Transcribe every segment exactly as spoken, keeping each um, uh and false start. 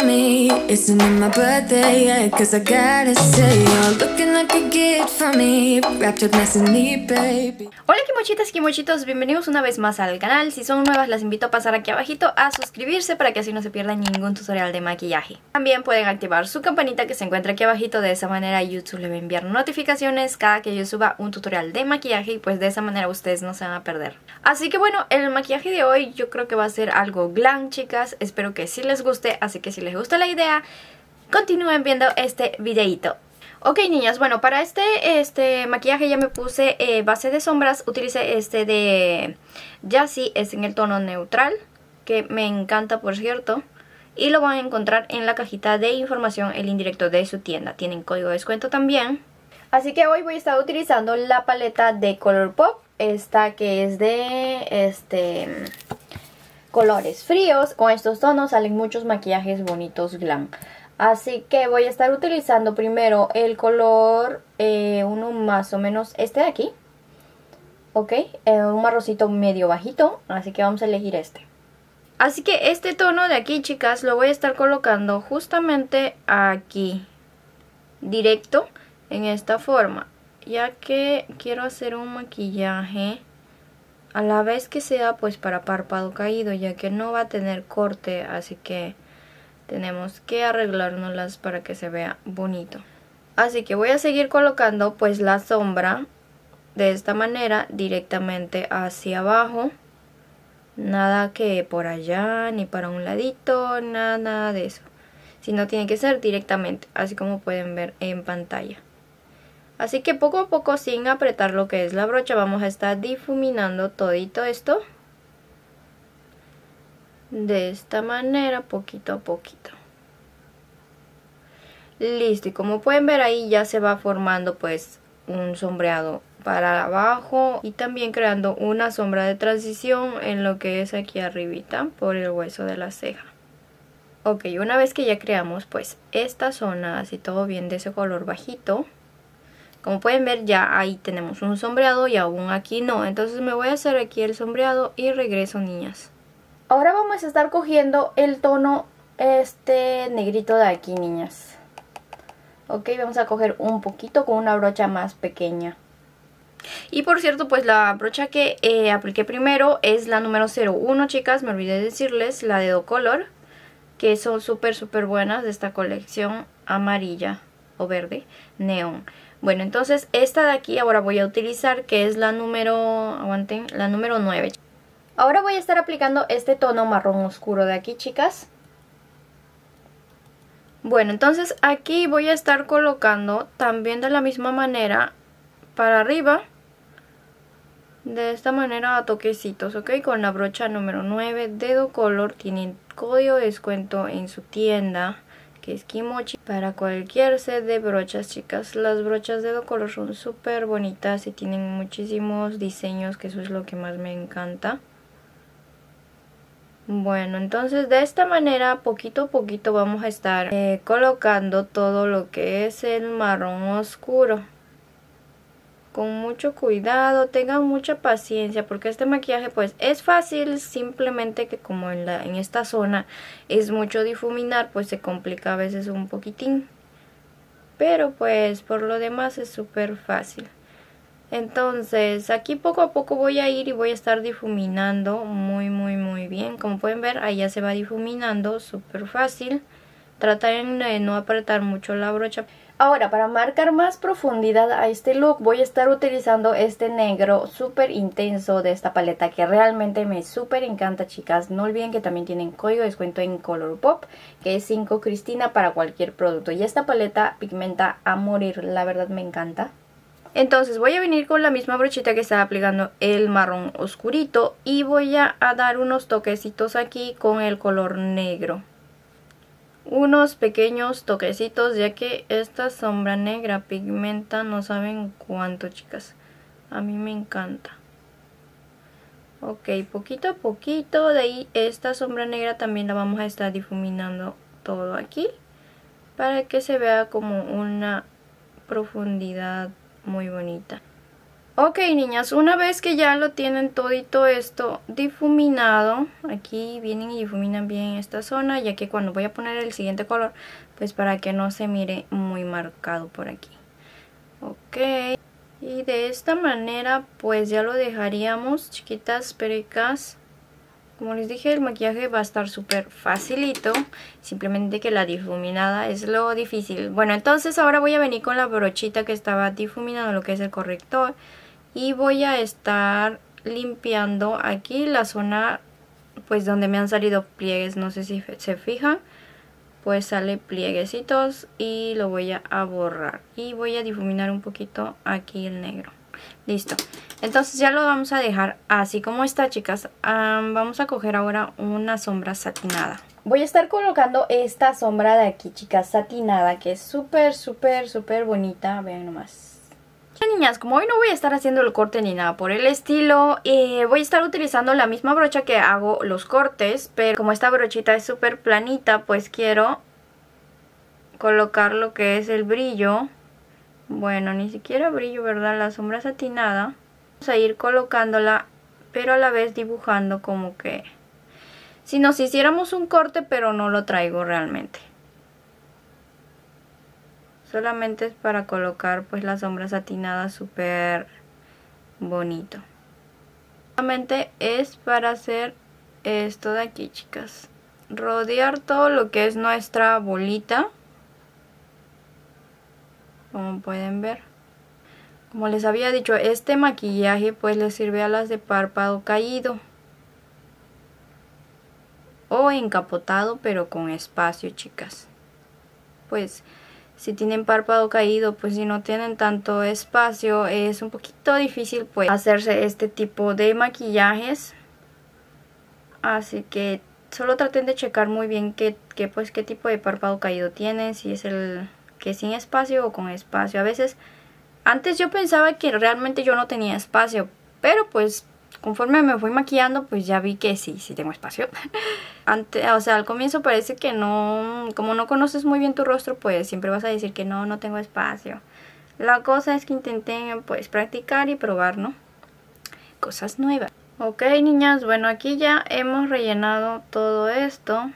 me. Isn't it my birthday yet? Cause I gotta say, you're looking like a gift for me. Wrapped up nice and neat, baby. Hola kimochitas y kimochitos, bienvenidos una vez más al canal. Si son nuevas las invito a pasar aquí abajito a suscribirse para que así no se pierdan ningún tutorial de maquillaje. También pueden activar su campanita que se encuentra aquí abajito, de esa manera YouTube le va a enviar notificaciones cada que yo suba un tutorial de maquillaje y pues de esa manera ustedes no se van a perder. Así que bueno, el maquillaje de hoy yo creo que va a ser algo glam, chicas, espero que sí les guste, así que si les gusta la idea, continúen viendo este videito. Ok, niñas, bueno, para este este maquillaje ya me puse eh, base de sombras. Utilicé este de Jassy, es en el tono neutral, que me encanta, por cierto. Y lo van a encontrar en la cajita de información, el indirecto de su tienda. Tienen código de descuento también. Así que hoy voy a estar utilizando la paleta de Colourpop. Esta que es de este colores fríos. Con estos tonos salen muchos maquillajes bonitos glam. Así que voy a estar utilizando primero el color, eh, uno más o menos este de aquí. Ok, eh, un marroncito medio bajito, así que vamos a elegir este. Así que este tono de aquí, chicas, lo voy a estar colocando justamente aquí, directo, en esta forma. Ya que quiero hacer un maquillaje a la vez que sea pues para párpado caído, ya que no va a tener corte, así que tenemos que arreglárnoslas para que se vea bonito. Así que voy a seguir colocando pues la sombra de esta manera directamente hacia abajo. Nada que por allá, ni para un ladito, nada, nada de eso. Sino tiene que ser directamente, así como pueden ver en pantalla. Así que poco a poco, sin apretar lo que es la brocha, vamos a estar difuminando todito esto. De esta manera, poquito a poquito. Listo, y como pueden ver ahí ya se va formando pues un sombreado para abajo. Y también creando una sombra de transición en lo que es aquí arribita, por el hueso de la ceja. Ok, una vez que ya creamos pues esta zona, así todo bien de ese color bajito. Como pueden ver ya ahí tenemos un sombreado y aún aquí no. Entonces me voy a hacer aquí el sombreado y regreso, niñas. Ahora vamos a estar cogiendo el tono este negrito de aquí, niñas. Ok, vamos a coger un poquito con una brocha más pequeña. Y por cierto, pues la brocha que eh, apliqué primero es la número cero uno, chicas. Me olvidé decirles, la de Docolor, que son súper súper buenas de esta colección amarilla o verde neón. Bueno, entonces esta de aquí ahora voy a utilizar, que es la número, aguanten, la número nueve. Ahora voy a estar aplicando este tono marrón oscuro de aquí, chicas. Bueno, entonces aquí voy a estar colocando también de la misma manera para arriba. De esta manera a toquecitos, ¿ok? Con la brocha número nueve de Docolor. Tienen código de descuento en su tienda, que es Kimochi, para cualquier set de brochas, chicas. Las brochas de Docolor son súper bonitas y tienen muchísimos diseños, que eso es lo que más me encanta. Bueno, entonces de esta manera poquito a poquito vamos a estar eh, colocando todo lo que es el marrón oscuro. Con mucho cuidado, tengan mucha paciencia, porque este maquillaje pues es fácil, simplemente que como en, la, en esta zona es mucho difuminar, pues se complica a veces un poquitín. Pero pues por lo demás es súper fácil. Entonces aquí poco a poco voy a ir y voy a estar difuminando muy muy muy bien. Como pueden ver, ahí ya se va difuminando súper fácil. Traten de no apretar mucho la brocha. Ahora, para marcar más profundidad a este look, voy a estar utilizando este negro súper intenso de esta paleta, que realmente me súper encanta, chicas. No olviden que también tienen código de descuento en Colourpop, que es cinco Cristina para cualquier producto. Y esta paleta pigmenta a morir, la verdad me encanta. Entonces voy a venir con la misma brochita que estaba aplicando el marrón oscurito y voy a, a dar unos toquecitos aquí con el color negro. Unos pequeños toquecitos, ya que esta sombra negra pigmenta no saben cuánto, chicas. A mí me encanta. Ok, poquito a poquito. De ahí esta sombra negra también la vamos a estar difuminando todo aquí, para que se vea como una profundidad muy bonita. Ok, niñas, una vez que ya lo tienen todito esto difuminado, aquí vienen y difuminan bien esta zona, ya que cuando voy a poner el siguiente color, pues para que no se mire muy marcado por aquí. Ok, y de esta manera pues ya lo dejaríamos, chiquitas pericas. Como les dije, el maquillaje va a estar súper facilito, simplemente que la difuminada es lo difícil. Bueno, entonces ahora voy a venir con la brochita que estaba difuminando lo que es el corrector. Y voy a estar limpiando aquí la zona pues donde me han salido pliegues, no sé si se fijan. Pues sale plieguecitos y lo voy a borrar. Y voy a difuminar un poquito aquí el negro. Listo. Entonces ya lo vamos a dejar así como está, chicas. Um, vamos a coger ahora una sombra satinada. Voy a estar colocando esta sombra de aquí, chicas, satinada, que es súper, súper, súper bonita. Vean nomás. Niñas, como hoy no voy a estar haciendo el corte ni nada por el estilo, eh, voy a estar utilizando la misma brocha que hago los cortes, pero como esta brochita es súper planita, pues quiero colocar lo que es el brillo. Bueno, ni siquiera brillo, ¿verdad? La sombra satinada. Vamos a ir colocándola, pero a la vez dibujando como que si nos hiciéramos un corte, pero no lo traigo realmente. Solamente es para colocar pues la sombra satinada súper bonito. Solamente es para hacer esto de aquí, chicas. Rodear todo lo que es nuestra bolita. Como pueden ver. Como les había dicho, este maquillaje pues le sirve a las de párpado caído. O encapotado, pero con espacio, chicas. Pues si tienen párpado caído, pues si no tienen tanto espacio, es un poquito difícil pues hacerse este tipo de maquillajes. Así que solo traten de checar muy bien qué, qué, pues, qué tipo de párpado caído tienen, si es el que es sin espacio o con espacio. A veces, antes yo pensaba que realmente yo no tenía espacio, pero pues conforme me fui maquillando, pues ya vi que sí, sí tengo espacio. Antes, o sea, al comienzo parece que no, como no conoces muy bien tu rostro, pues siempre vas a decir que no, no tengo espacio. La cosa es que intenten pues practicar y probar, ¿no? Cosas nuevas. Ok, niñas, bueno, aquí ya hemos rellenado todo esto.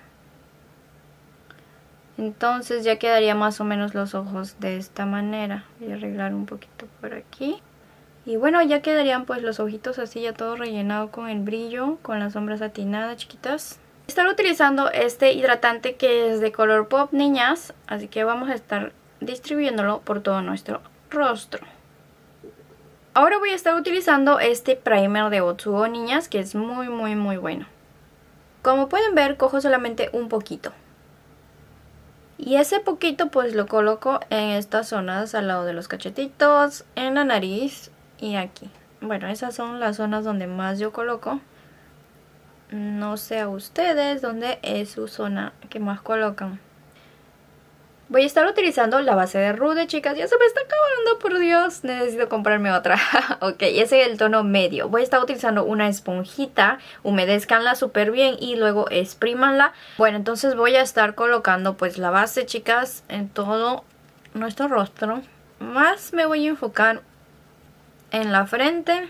Entonces ya quedaría más o menos los ojos de esta manera. Voy a arreglar un poquito por aquí. Y bueno, ya quedarían pues los ojitos así ya todo rellenado con el brillo, con la sombra satinada, chiquitas. Voy a estar utilizando este hidratante que es de color pop, niñas. Así que vamos a estar distribuyéndolo por todo nuestro rostro. Ahora voy a estar utilizando este primer de Otsubo, niñas, que es muy muy muy bueno. Como pueden ver, cojo solamente un poquito. Y ese poquito pues lo coloco en estas zonas al lado de los cachetitos, en la nariz y aquí. Bueno, esas son las zonas donde más yo coloco. No sé a ustedes dónde es su zona que más colocan. Voy a estar utilizando la base de Rude, chicas. Ya se me está acabando, por Dios. Necesito comprarme otra. Ok, ese es el tono medio. Voy a estar utilizando una esponjita. Humedezcanla súper bien y luego exprímanla. Bueno, entonces voy a estar colocando pues la base, chicas, en todo nuestro rostro. Más me voy a enfocar en la frente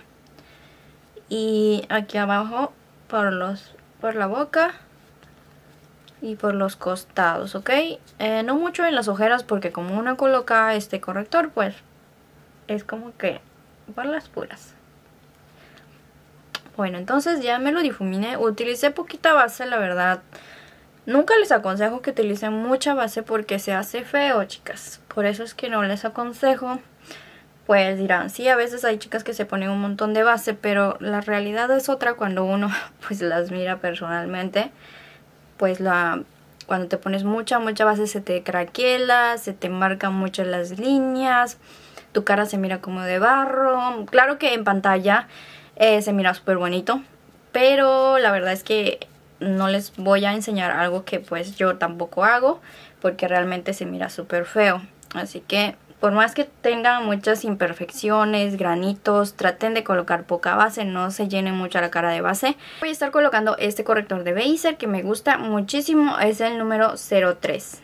y aquí abajo por, los, por la boca. Y por los costados, ¿ok? Eh, no mucho en las ojeras porque como una coloca este corrector, pues es como que por las puras. Bueno, entonces ya me lo difuminé. Utilicé poquita base, la verdad. Nunca les aconsejo que utilicen mucha base porque se hace feo, chicas. Por eso es que no les aconsejo. Pues dirán, sí, a veces hay chicas que se ponen un montón de base, pero la realidad es otra cuando uno pues las mira personalmente. Pues la, cuando te pones mucha, mucha base se te craquela, se te marcan mucho las líneas, tu cara se mira como de barro. Claro que en pantalla eh, se mira súper bonito, pero la verdad es que no les voy a enseñar algo que pues yo tampoco hago, porque realmente se mira súper feo. Así que por más que tengan muchas imperfecciones, granitos, traten de colocar poca base, no se llenen mucho la cara de base. Voy a estar colocando este corrector de Beiser que me gusta muchísimo, es el número cero tres.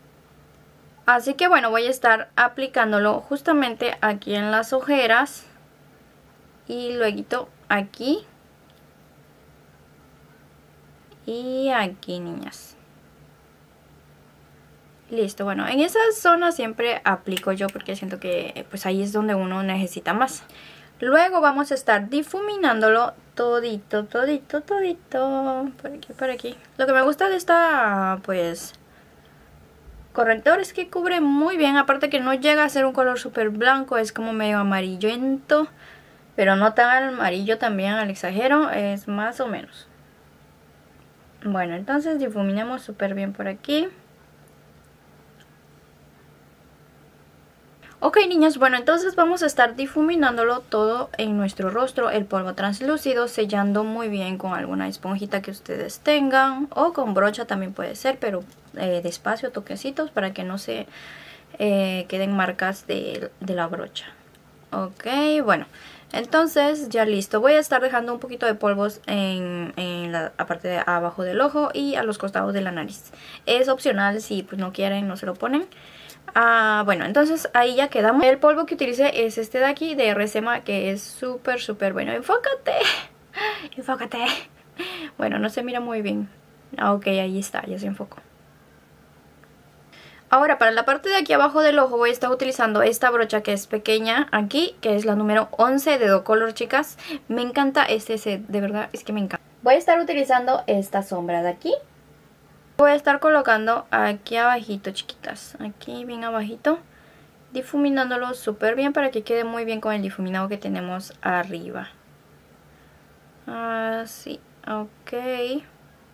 Así que bueno, voy a estar aplicándolo justamente aquí en las ojeras. y luego aquí y aquí, niñas. Listo, bueno, en esa zona siempre aplico yo porque siento que pues ahí es donde uno necesita más. Luego vamos a estar difuminándolo todito, todito, todito. Por aquí, por aquí. Lo que me gusta de esta, pues, corrector es que cubre muy bien. Aparte que no llega a ser un color súper blanco, es como medio amarillento. Pero no tan amarillo también al exagero, es más o menos. Bueno, entonces difuminamos súper bien por aquí. Ok, niñas, bueno, entonces vamos a estar difuminándolo todo en nuestro rostro, el polvo translúcido, sellando muy bien con alguna esponjita que ustedes tengan o con brocha también puede ser, pero eh, despacio, toquecitos para que no se eh, queden marcas de, de la brocha. Ok, bueno, entonces ya listo. Voy a estar dejando un poquito de polvos en, en la parte de abajo del ojo y a los costados de la nariz. Es opcional, si pues no quieren, no se lo ponen. Ah, bueno, entonces ahí ya quedamos. El polvo que utilicé es este de aquí, de R C M A, que es súper, súper bueno. ¡Enfócate! ¡Enfócate! Bueno, no se mira muy bien. Ah, ok, ahí está, ya se enfocó. Ahora, para la parte de aquí abajo del ojo voy a estar utilizando esta brocha que es pequeña aquí, que es la número once de DoColor, chicas. Me encanta este set, de verdad, es que me encanta. Voy a estar utilizando esta sombra de aquí. Voy a estar colocando aquí abajito, chiquitas, aquí bien abajito, difuminándolo súper bien para que quede muy bien con el difuminado que tenemos arriba. Así, ok.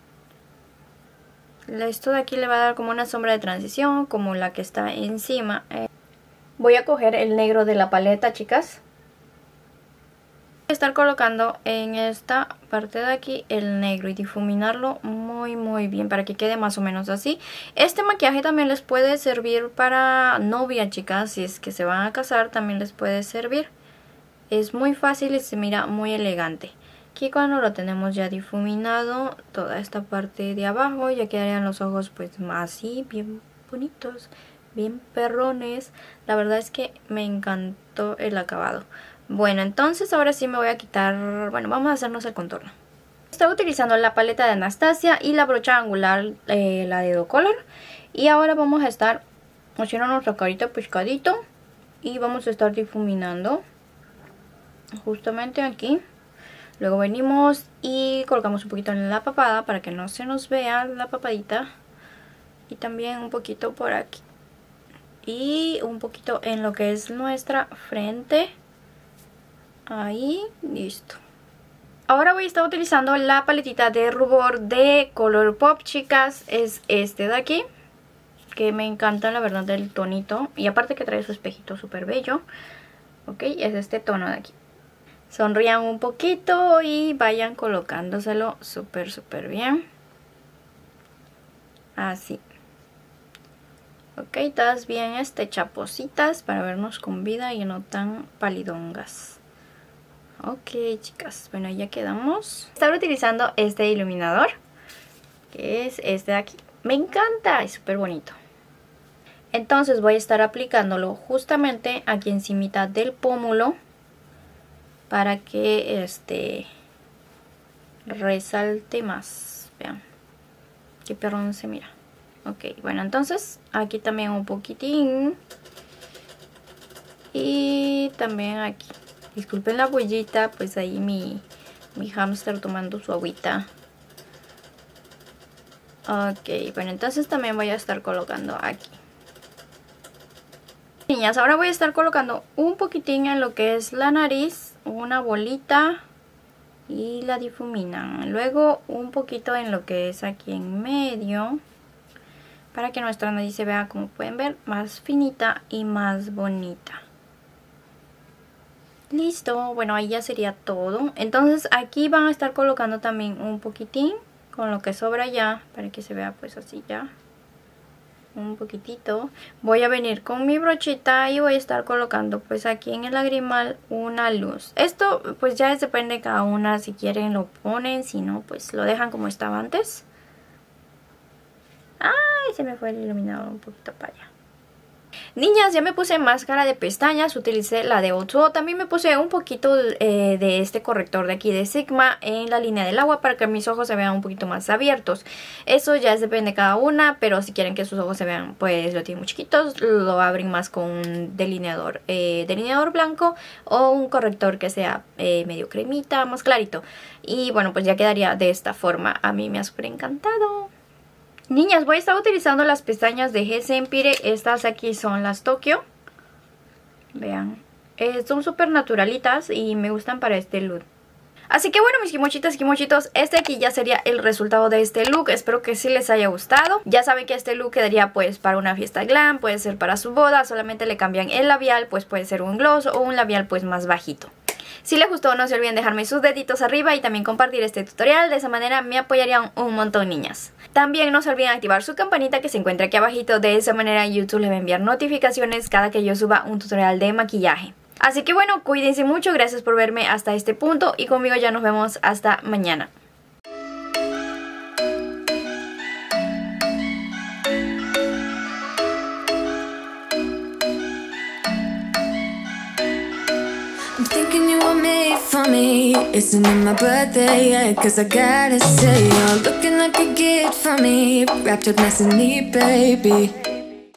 Esto de aquí le va a dar como una sombra de transición, como la que está encima. Voy a coger el negro de la paleta, chicas. Voy a estar colocando en esta parte de aquí el negro y difuminarlo muy muy bien para que quede más o menos así. Este maquillaje también les puede servir para novia, chicas, si es que se van a casar también les puede servir. Es muy fácil y se mira muy elegante. Aquí cuando lo tenemos ya difuminado, toda esta parte de abajo ya quedarían los ojos pues así, bien bonitos, bien perrones. La verdad es que me encantó el acabado. Bueno, entonces ahora sí me voy a quitar, bueno, vamos a hacernos el contorno. Estoy utilizando la paleta de Anastasia y la brocha angular, eh, la de DoColor. Y ahora vamos a estar haciendo nuestra carita pescadito y vamos a estar difuminando justamente aquí. Luego venimos y colocamos un poquito en la papada para que no se nos vea la papadita. Y también un poquito por aquí. Y un poquito en lo que es nuestra frente. Ahí, listo. Ahora voy a estar utilizando la paletita de rubor de Colourpop, chicas. Es este de aquí, que me encanta la verdad el tonito. Y aparte que trae su espejito súper bello. Ok, es este tono de aquí. Sonrían un poquito y vayan colocándoselo súper súper bien. Así. Ok, todas bien este chapositas para vernos con vida y no tan palidongas. Ok, chicas, bueno, ya quedamos. Estoy utilizando este iluminador, que es este de aquí. Me encanta, es súper bonito. Entonces voy a estar aplicándolo justamente aquí encimita del pómulo para que este resalte más. Vean, qué perrón se mira. Ok, bueno, entonces aquí también un poquitín. Y también aquí. Disculpen la huellita, pues ahí mi, mi hámster tomando su agüita. Ok, bueno, entonces también voy a estar colocando aquí. Niñas, ahora voy a estar colocando un poquitín en lo que es la nariz, una bolita y la difuminan. Luego un poquito en lo que es aquí en medio, para que nuestra nariz se vea, como pueden ver, más finita y más bonita. Listo, bueno, ahí ya sería todo. Entonces aquí van a estar colocando también un poquitín con lo que sobra ya, para que se vea pues así ya. Un poquitito. Voy a venir con mi brochita y voy a estar colocando pues aquí en el lagrimal una luz. Esto pues ya depende de cada una, si quieren lo ponen, si no pues lo dejan como estaba antes. Ay, se me fue el iluminador un poquito para allá. Niñas, ya me puse máscara de pestañas, utilicé la de O dos O. También me puse un poquito eh, de este corrector de aquí de Sigma en la línea del agua para que mis ojos se vean un poquito más abiertos. Eso ya es depende de cada una, pero si quieren que sus ojos se vean, pues lo tienen muy chiquitos, lo abren más con un delineador, eh, delineador blanco o un corrector que sea eh, medio cremita, más clarito. Y bueno, pues ya quedaría de esta forma. A mí me ha súper encantado. Niñas, voy a estar utilizando las pestañas de G C Empire. Estas aquí son las Tokyo. Vean, eh, son súper naturalitas y me gustan para este look. Así que bueno, mis kimochitas y kimochitos, este aquí ya sería el resultado de este look. Espero que sí les haya gustado. Ya saben que este look quedaría pues para una fiesta glam, puede ser para su boda. Solamente le cambian el labial, pues puede ser un gloss o un labial pues más bajito. Si les gustó, no se olviden dejarme sus deditos arriba y también compartir este tutorial. De esa manera me apoyarían un montón, niñas. También no se olviden activar su campanita que se encuentra aquí abajito. De esa manera YouTube les va a enviar notificaciones cada que yo suba un tutorial de maquillaje. Así que bueno, cuídense mucho, gracias por verme hasta este punto y conmigo ya nos vemos hasta mañana. I'm thinking you were made for me. Isn't it my birthday yet? Cause I gotta say, you're looking like a gift for me. Wrapped up nice and neat, baby.